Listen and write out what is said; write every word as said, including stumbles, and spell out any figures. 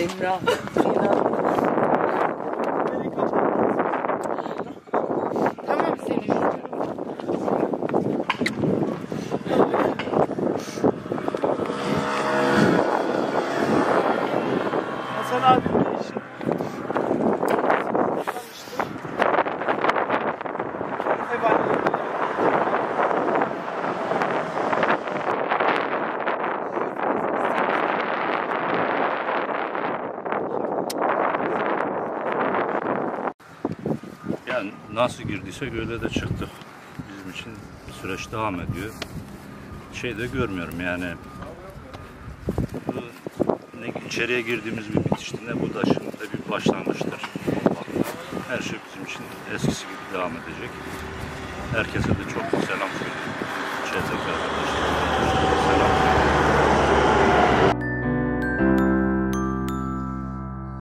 Emrah. Tamam seni. Hasan abi de işi. Yani nasıl girdiysek öyle de çıktı. Bizim için süreç devam ediyor. Şey de görmüyorum yani. Bu, ne içeriye girdiğimiz bir bitişti ne bu da şimdi bir başlangıçtır. Her şey bizim için eskisi gibi devam edecek. Herkese de çok selam söylüyorum. İçerideki arkadaşlar.